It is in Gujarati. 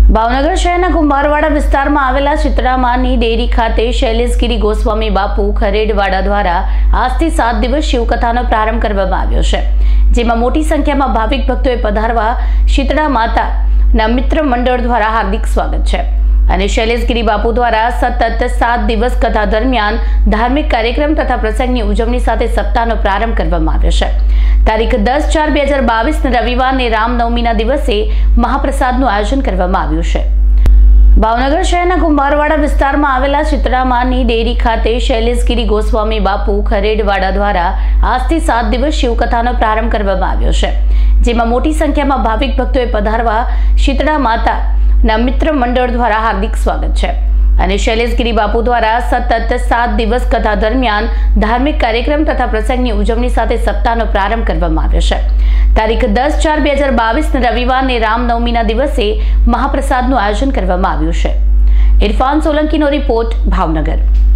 ભાવનગર શહેરના કુંભારવાડા વિસ્તારમાં આવેલા ચિત્રામાની ડેરી ખાતે શૈલેષગીરી ગોસ્વામી બાપુ ખરેડવાડા દ્વારા આજથી 7 દિવસ શિવકથાનો પ્રારંભ કરવામાં આવ્યો છે, જેમાં મોટી સંખ્યામાં ભાવિક ભક્તોએ પધારવા શીતળા માતાના મિત્ર મંડળ દ્વારા હાર્દિક સ્વાગત છે અને શૈલેષગીરી બાપુ દ્વારા સતત 7 દિવસ કથા દરમિયાન ધાર્મિક કાર્યક્રમ તથા પ્રસંગની ઉજવણી સાથે સપ્તાહનો પ્રારંભ કરવામાં આવ્યો છે। તારીખ 10/4/2022 રવિવારને રામનવમીના દિવસે મહાપ્રસાદનું આયોજન કરવામાં આવ્યું છે। ભાવનગર શહેરના કુંભારવાડા વિસ્તારમાં આવેલા ચિત્રામાની ડેરી ખાતે શૈલેષગીરી ગોસ્વામી બાપુ ખરેડવાડા દ્વારા આજથી 7 દિવસ શિવકથાનો પ્રારંભ કરવામાં આવ્યો છે, જેમાં મોટી સંખ્યામાં ભાવિક ભક્તોએ પધારવા શીતળા માતાના મિત્ર મંડળ દ્વારા હાર્દિક સ્વાગત છે અને શૈલેષગીરી બાપુ દ્વારા સતત 7 દિવસ કથા દરમિયાન ધાર્મિક કાર્યક્રમ તથા પ્રસંગની ઉજવણી સાથે સપ્તાહનો પ્રારંભ કરવામાં આવ્યો છે। તારીખ 10/4/2022 રવિવારને રામનવમીના દિવસે મહાપ્રસાદનું આયોજન કરવામાં આવ્યું છે। ઇરફાન સોલંકીનો રિપોર્ટ, ભાવનગર।